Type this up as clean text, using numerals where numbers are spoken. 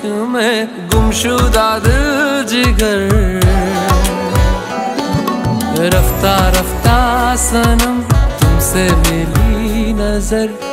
इश्क में गुमशुदा दिल जिगर। रफ्ता रफ्ता सनम तुमसे मिली नजर,